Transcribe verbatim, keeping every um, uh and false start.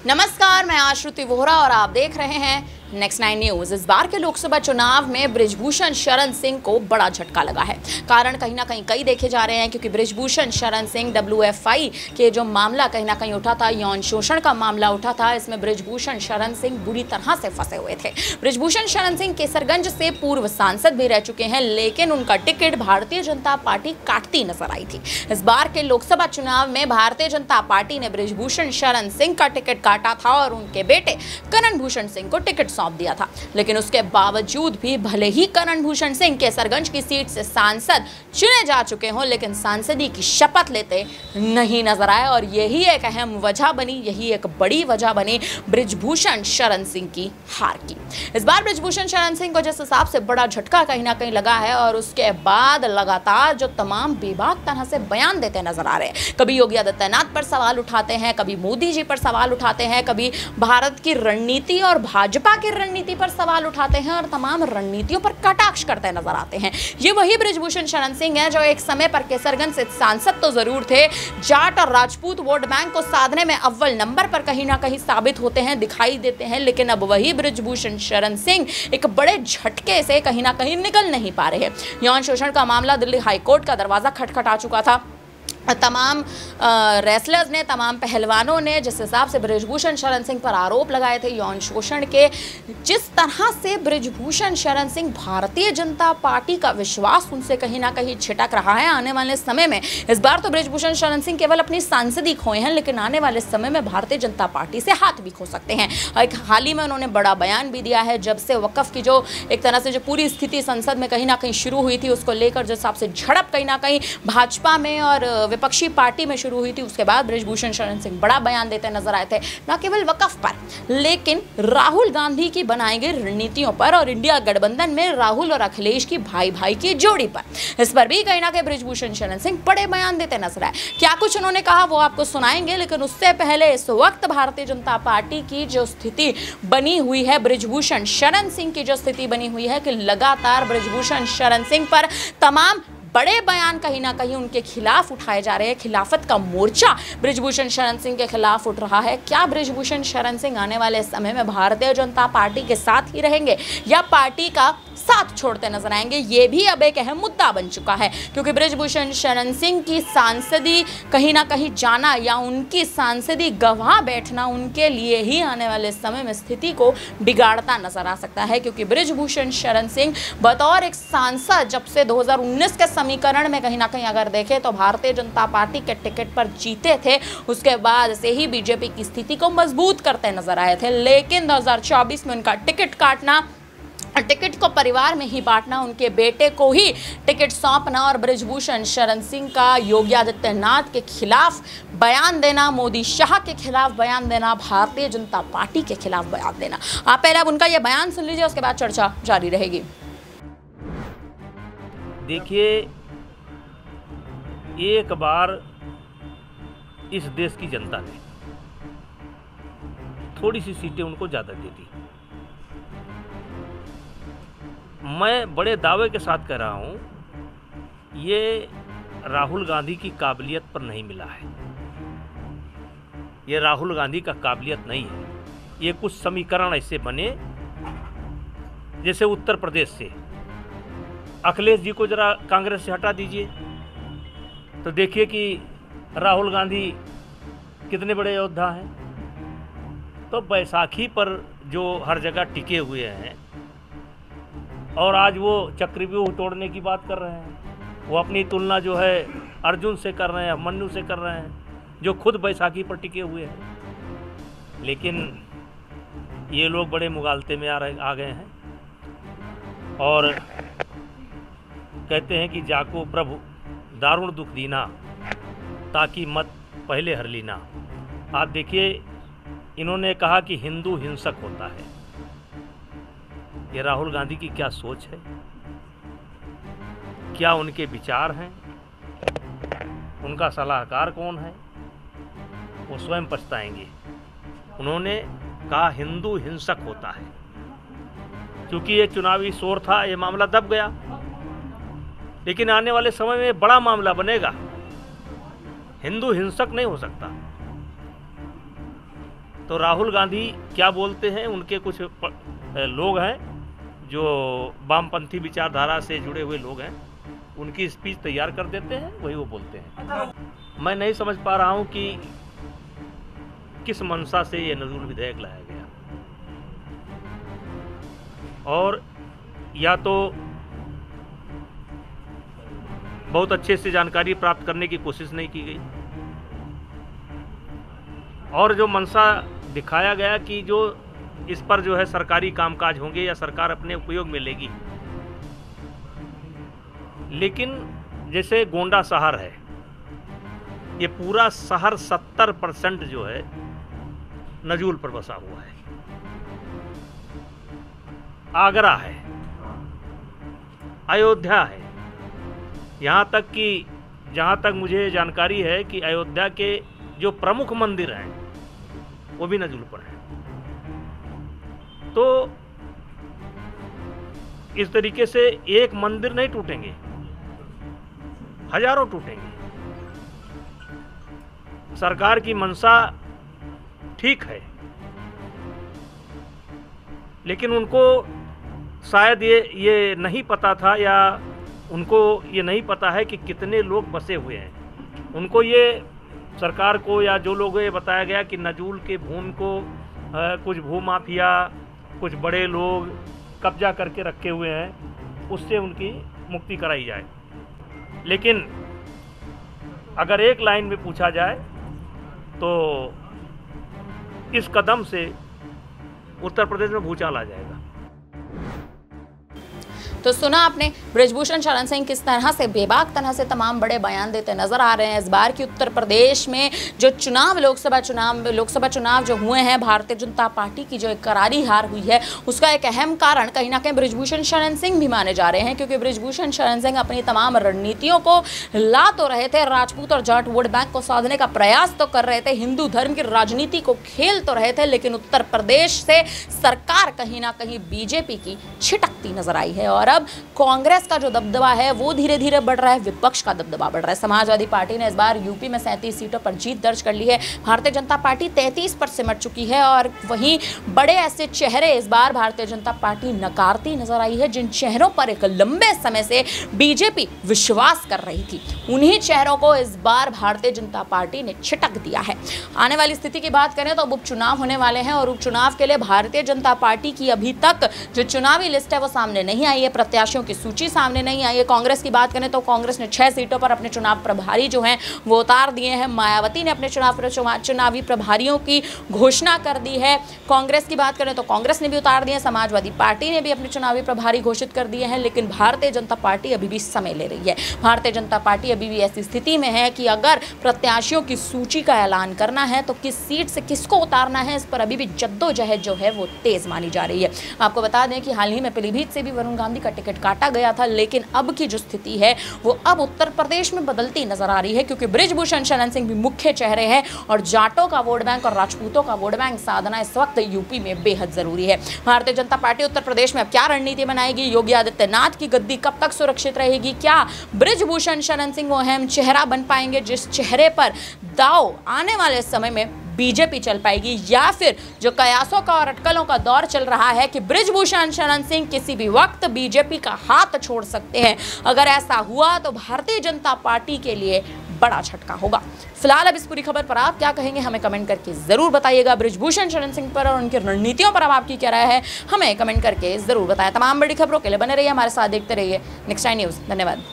नमस्कार, मैं आश्रुति वोहरा और आप देख रहे हैं नेक्स्ट नाइन न्यूज। इस बार के लोकसभा चुनाव में बृजभूषण शरण सिंह को बड़ा झटका लगा है। कारण कहीं ना कहीं कई देखे जा रहे हैं, क्योंकि Brijbhushan Sharan Singh W F I के जो मामला कहीं ना कहीं उठा था, यौन शोषण का मामला उठा था, इसमें बृजभूषण शरण सिंह बुरी तरह से फंसे हुए थे। बृजभूषण शरण सिंह केसरगंज से पूर्व सांसद भी रह चुके हैं, लेकिन उनका टिकट भारतीय जनता पार्टी काटती नजर आई थी। इस बार के लोकसभा चुनाव में भारतीय जनता पार्टी ने बृजभूषण शरण सिंह का टिकट काटा था और उनके बेटे करण भूषण सिंह को टिकट सौंप दिया था। लेकिन उसके बावजूद भी भले ही करण भूषण सिंह केसरगंज की सीट से सांसद चुने जा चुके हों, लेकिन सांसदी की शपथ लेते नहीं नजर आए और यही एक अहम वजह बनी, यही एक बड़ी वजह बनी बृजभूषण शरण सिंह की हार की। इस बार बृजभूषण शरण सिंह को जिस हिसाब से बड़ा झटका कहीं ना कहीं लगा है और उसके बाद लगातार जो तमाम बेबाक तरह से बयान देते नजर आ रहे हैं, कभी योगी आदित्यनाथ पर सवाल उठाते हैं, कभी मोदी जी पर सवाल उठाते हैं, कभी भारत की रणनीति और भाजपा की रणनीति पर सवाल उठाते हैं और तमाम रणनीतियों पर कटाक्ष करते नजर आते हैं। ये वही बृजभूषण शरण सिंह है जो एक समय पर केसरगंज से सांसद तो जरूर थे, जाट और राजपूत वोट बैंक को साधने में अव्वल नंबर पर कहीं ना कहीं साबित होते हैं, दिखाई देते हैं, लेकिन अब वही बृजभूषण शरण सिंह एक बड़े झटके से कहीं ना कहीं निकल नहीं पा रहे हैं। यौन शोषण का मामला दिल्ली हाईकोर्ट का दरवाजा खटखटा चुका था। तमाम रेसलर्स ने, तमाम पहलवानों ने जिस हिसाब से बृजभूषण शरण सिंह पर आरोप लगाए थे यौन शोषण के, जिस तरह से बृजभूषण शरण सिंह भारतीय जनता पार्टी का विश्वास उनसे कहीं ना कहीं छिटक रहा है आने वाले समय में। इस बार तो बृजभूषण शरण सिंह केवल अपनी सांसदी खोए हैं, लेकिन आने वाले समय में भारतीय जनता पार्टी से हाथ भी खो सकते हैं। एक हाल ही में उन्होंने बड़ा बयान भी दिया है, जब से वक्फ की जो एक तरह से जो पूरी स्थिति संसद में कहीं ना कहीं शुरू हुई थी, उसको लेकर जिस हिसाब से झड़प कहीं ना कहीं भाजपा में और विपक्षी पार्टी में शुरू हुई थी, उसके बाद बृजभूषण शरण सिंह बड़ा बयान देते नजर आए थे, न केवल वक्फ पर लेकिन राहुल गांधी की बनाई गई रणनीतियों पर और इंडिया गठबंधन में राहुल और अखिलेश की भाई भाई की जोड़ी पर। इस पर भी कहीं ना कहीं बृजभूषण शरण सिंह बड़े बयान देते नजर आए। क्या कुछ उन्होंने कहा वो आपको सुनाएंगे, लेकिन उससे पहले इस वक्त भारतीय जनता पार्टी की जो स्थिति बनी हुई है, बृजभूषण शरण सिंह की जो स्थिति बनी हुई है कि लगातार बृजभूषण शरण सिंह पर तमाम बड़े बयान कहीं ना कहीं उनके खिलाफ उठाए जा रहे हैं। खिलाफत का मोर्चा बृजभूषण शरण सिंह के खिलाफ उठ रहा है। क्या बृजभूषण शरण सिंह आने वाले समय में भारतीय जनता पार्टी के साथ ही रहेंगे या पार्टी का साथ छोड़ते नजर आएंगे? ये भी अब एक अहम मुद्दा बन चुका है, क्योंकि बृजभूषण शरण सिंह की सांसदी कहीं ना कहीं जाना या उनकी सांसदी गंवा बैठना उनके लिए ही आने वाले समय में स्थिति को बिगाड़ता नजर आ सकता है। क्योंकि बृजभूषण शरण सिंह बतौर एक सांसद जब से दो हज़ार उन्नीस के समीकरण में कहीं ना कहीं अगर देखें तो भारतीय जनता पार्टी के टिकट पर जीते थे, उसके बाद से ही बीजेपी की स्थिति को मजबूत करते नजर आए थे। लेकिन दो हज़ार चौबीस में उनका टिकट काटना, टिकट को परिवार में ही बांटना, उनके बेटे को ही टिकट सौंपना और बृजभूषण शरण सिंह का योगी आदित्यनाथ के खिलाफ बयान देना, मोदी शाह के खिलाफ बयान देना, भारतीय जनता पार्टी के खिलाफ बयान देना। आप पहले अब उनका यह बयान सुन लीजिए, उसके बाद चर्चा जारी रहेगी। देखिए, एक बार इस देश की जनता ने थोड़ी सी सीटें उनको ज़्यादा दे दी। मैं बड़े दावे के साथ कह रहा हूँ, ये राहुल गांधी की काबिलियत पर नहीं मिला है। ये राहुल गांधी का काबिलियत नहीं है। ये कुछ समीकरण ऐसे बने, जैसे उत्तर प्रदेश से अखिलेश जी को जरा कांग्रेस से हटा दीजिए तो देखिए कि राहुल गांधी कितने बड़े योद्धा हैं। तो बैसाखी पर जो हर जगह टिके हुए हैं और आज वो चक्रव्यूह तोड़ने की बात कर रहे हैं, वो अपनी तुलना जो है अर्जुन से कर रहे हैं, मन्नू से कर रहे हैं, जो खुद बैसाखी पर टिके हुए हैं। लेकिन ये लोग बड़े मुगालते में आ रहे आ गए हैं और कहते हैं कि जाको प्रभु दारुण दुख दीना, ताकि मत पहले हर लीना। आप देखिए, इन्होंने कहा कि हिंदू हिंसक होता है। ये राहुल गांधी की क्या सोच है, क्या उनके विचार हैं, उनका सलाहकार कौन है, वो स्वयं पछताएंगे। उन्होंने कहा हिंदू हिंसक होता है। क्योंकि ये चुनावी शोर था, ये मामला दब गया, लेकिन आने वाले समय में बड़ा मामला बनेगा। हिंदू हिंसक नहीं हो सकता। तो राहुल गांधी क्या बोलते हैं, उनके कुछ लोग हैं जो वामपंथी विचारधारा से जुड़े हुए लोग हैं, उनकी स्पीच तैयार कर देते हैं, वही वो बोलते हैं। मैं नहीं समझ पा रहा हूं कि किस मंशा से ये नजूल विधेयक लाया गया, और या तो बहुत अच्छे से जानकारी प्राप्त करने की कोशिश नहीं की गई, और जो मंशा दिखाया गया कि जो इस पर जो है सरकारी कामकाज होंगे या सरकार अपने उपयोग में लेगी। लेकिन जैसे गोंडा शहर है, ये पूरा शहर सत्तर परसेंट जो है नजूल पर बसा हुआ है। आगरा है, अयोध्या है, यहाँ तक कि जहाँ तक मुझे जानकारी है कि अयोध्या के जो प्रमुख मंदिर हैं वो भी नजूल पर हैं। तो इस तरीके से एक मंदिर नहीं टूटेंगे, हजारों टूटेंगे। सरकार की मंशा ठीक है, लेकिन उनको शायद ये ये नहीं पता था, या उनको ये नहीं पता है कि कितने लोग बसे हुए हैं। उनको ये सरकार को या जो लोगों ये बताया गया कि नजूल के भूमि को आ, कुछ भूमाफिया, कुछ बड़े लोग कब्जा करके रखे हुए हैं, उससे उनकी मुक्ति कराई जाए। लेकिन अगर एक लाइन में पूछा जाए तो इस कदम से उत्तर प्रदेश में भूचाल आ जाएगा। तो सुना आपने बृजभूषण शरण सिंह किस तरह से बेबाक तरह से तमाम बड़े बयान देते नजर आ रहे हैं। इस बार की उत्तर प्रदेश में जो चुनाव लोकसभा चुनाव लोकसभा चुनाव जो हुए हैं, भारतीय जनता पार्टी की जो एक करारी हार हुई है, उसका एक अहम कारण कहीं ना कहीं बृजभूषण शरण सिंह भी माने जा रहे हैं। क्योंकि बृजभूषण शरण सिंह अपनी तमाम रणनीतियों को ला तो रहे थे, राजपूत और जाट वोट बैंक को साधने का प्रयास तो कर रहे थे, हिंदू धर्म की राजनीति को खेल तो रहे थे, लेकिन उत्तर प्रदेश से सरकार कहीं ना कहीं बीजेपी की छिटकती नजर आई है। और अब कांग्रेस का जो दबदबा है वो धीरे धीरे बढ़ रहा है, विपक्ष का दबदबा बढ़ रहा है। समाजवादी पार्टी ने इस बार यूपी में सैंतीस सीटों पर जीत दर्ज कर ली है, भारतीय जनता पार्टी तैंतीस पर सिमट चुकी है। और वहीं बड़े ऐसे चेहरे इस बार भारतीय जनता पार्टी नकारती नजर आई है, जिन चेहरों पर एक लंबे समय से बीजेपी विश्वास कर रही थी, उन्हीं चेहरों को इस बार भारतीय जनता पार्टी ने छिटक दिया है। आने वाली स्थिति की बात करें तो अब उपचुनाव होने वाले हैं, और उपचुनाव के लिए भारतीय जनता पार्टी की अभी तक जो चुनावी लिस्ट है वो सामने नहीं आई है, प्रत्याशियों की सूची सामने नहीं आई है। कांग्रेस की बात करें तो कांग्रेस ने छह सीटों पर अपने चुनाव प्रभारी जो हैं वो उतार दिए हैं। मायावती ने अपने चुनाव चुनावी प्रभारियों की घोषणा कर दी है। कांग्रेस की बात करें तो कांग्रेस ने भी उतार दिए, समाजवादी पार्टी ने भी अपने चुनावी प्रभारी घोषित कर दिए हैं। लेकिन भारतीय जनता पार्टी अभी भी समय ले रही है। भारतीय जनता पार्टी अभी भी ऐसी स्थिति में है कि अगर प्रत्याशियों की सूची का ऐलान करना है तो किस सीट से किसको उतारना है, इस पर अभी भी जद्दोजहद जो है वो तेज मानी जा रही है। आपको बता दें कि हाल ही में पीलीभीत से भी वरुण गांधी का टिकट काटा गया था, लेकिन अब की जो स्थिति है वो अब उत्तर प्रदेश में बदलती नजर आ रही है, क्योंकि बृजभूषण शरण सिंह भी मुख्य चेहरे हैं और जाटों का वोट बैंक और राजपूतों का वोट बैंक साधना इस वक्त यूपी में बेहद जरूरी है। भारतीय जनता पार्टी उत्तर प्रदेश में अब क्या रणनीति बनाएगी, योगी आदित्यनाथ की गद्दी कब तक सुरक्षित रहेगी, क्या बृजभूषण शरण सिंह वो अहम चेहरा बन पाएंगे जिस चेहरे पर दाव आने वाले समय में बीजेपी चल पाएगी, या फिर जो कयासों का और अटकलों का दौर चल रहा है कि बृजभूषण शरण सिंह किसी भी वक्त बीजेपी का हाथ छोड़ सकते हैं। अगर ऐसा हुआ तो भारतीय जनता पार्टी के लिए बड़ा झटका होगा। फिलहाल अब इस पूरी खबर पर आप क्या कहेंगे, हमें कमेंट करके जरूर बताइएगा। बृजभूषण शरण सिंह पर और उनकी रणनीतियों पर अब आपकी क्या राय है, हमें कमेंट करके जरूर बताएं। तमाम बड़ी खबरों के लिए बने रहिए हमारे साथ, देखते रहिए नेक्स्ट टाइम न्यूज़। धन्यवाद।